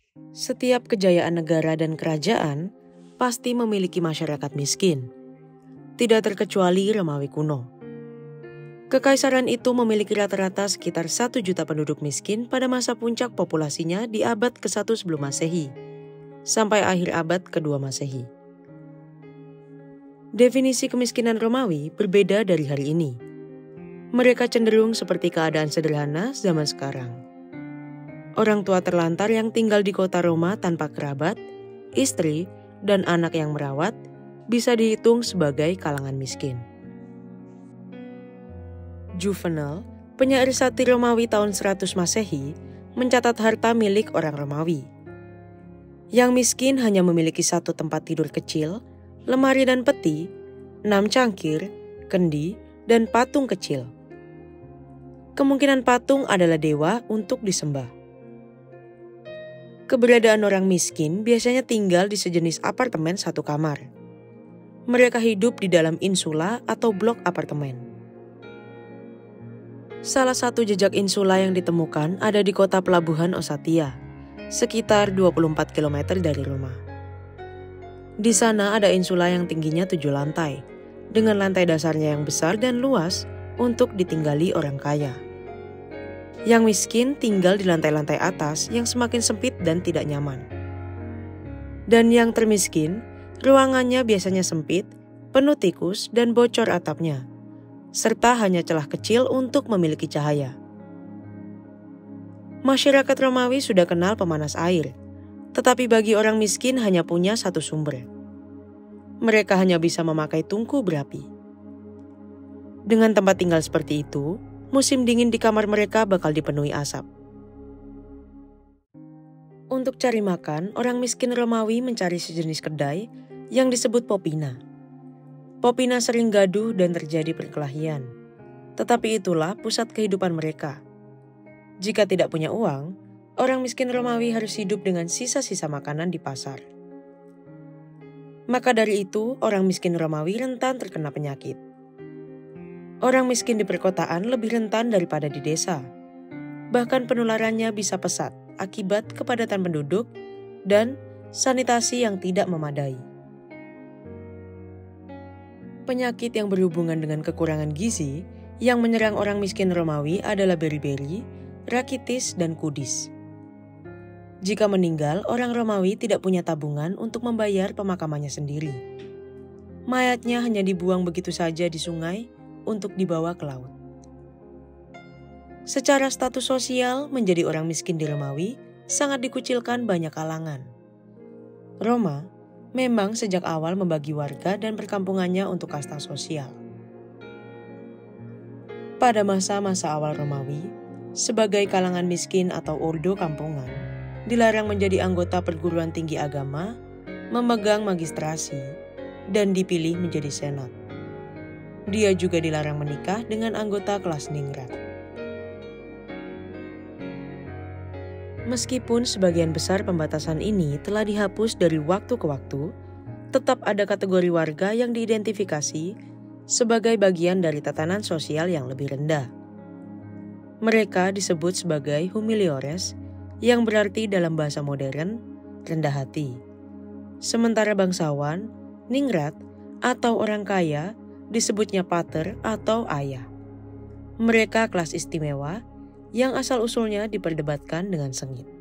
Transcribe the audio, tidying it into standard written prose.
Setiap kejayaan negara dan kerajaan pasti memiliki masyarakat miskin, tidak terkecuali Romawi kuno. Kekaisaran itu memiliki rata-rata sekitar 1 juta penduduk miskin pada masa puncak populasinya di abad ke-1 sebelum Masehi, sampai akhir abad ke-2 Masehi. Definisi kemiskinan Romawi berbeda dari hari ini. Mereka cenderung seperti keadaan sederhana zaman sekarang. Orang tua terlantar yang tinggal di kota Roma tanpa kerabat, istri, dan anak yang merawat bisa dihitung sebagai kalangan miskin. Juvenal, penyair satir Romawi tahun 100 Masehi, mencatat harta milik orang Romawi. Yang miskin hanya memiliki 1 tempat tidur kecil, lemari dan peti, 6 cangkir, kendi, dan patung kecil. Kemungkinan patung adalah dewa untuk disembah. Keberadaan orang miskin biasanya tinggal di sejenis apartemen 1 kamar. Mereka hidup di dalam insula atau blok apartemen. Salah satu jejak insula yang ditemukan ada di kota pelabuhan Osatia, sekitar 24 km dari Roma. Di sana ada insula yang tingginya 7 lantai, dengan lantai dasarnya yang besar dan luas untuk ditinggali orang kaya. Yang miskin tinggal di lantai-lantai atas yang semakin sempit dan tidak nyaman. Dan yang termiskin, ruangannya biasanya sempit, penuh tikus dan bocor atapnya, serta hanya celah kecil untuk memiliki cahaya. Masyarakat Romawi sudah kenal pemanas air, tetapi bagi orang miskin hanya punya 1 sumber. Mereka hanya bisa memakai tungku berapi. Dengan tempat tinggal seperti itu, musim dingin di kamar mereka bakal dipenuhi asap. Untuk cari makan, orang miskin Romawi mencari sejenis kedai yang disebut popina. Popina sering gaduh dan terjadi perkelahian, tetapi itulah pusat kehidupan mereka. Jika tidak punya uang, orang miskin Romawi harus hidup dengan sisa-sisa makanan di pasar. Maka dari itu, orang miskin Romawi rentan terkena penyakit. Orang miskin di perkotaan lebih rentan daripada di desa. Bahkan penularannya bisa pesat akibat kepadatan penduduk dan sanitasi yang tidak memadai. Penyakit yang berhubungan dengan kekurangan gizi yang menyerang orang miskin Romawi adalah beri-beri, rakitis, dan kudis. Jika meninggal, orang Romawi tidak punya tabungan untuk membayar pemakamannya sendiri. Mayatnya hanya dibuang begitu saja di sungai untuk dibawa ke laut. Secara status sosial, menjadi orang miskin di Romawi sangat dikucilkan banyak kalangan. Roma memang sejak awal membagi warga dan perkampungannya untuk kasta sosial. Pada masa-masa awal Romawi, sebagai kalangan miskin atau ordo kampungan, dilarang menjadi anggota perguruan tinggi agama, memegang magistrasi, dan dipilih menjadi senat. Dia juga dilarang menikah dengan anggota kelas ningrat. Meskipun sebagian besar pembatasan ini telah dihapus dari waktu ke waktu, tetap ada kategori warga yang diidentifikasi sebagai bagian dari tatanan sosial yang lebih rendah. Mereka disebut sebagai humiliores, yang berarti dalam bahasa modern, rendah hati. Sementara bangsawan, ningrat, atau orang kaya disebutnya pater atau ayah. Mereka kelas istimewa yang asal-usulnya diperdebatkan dengan sengit.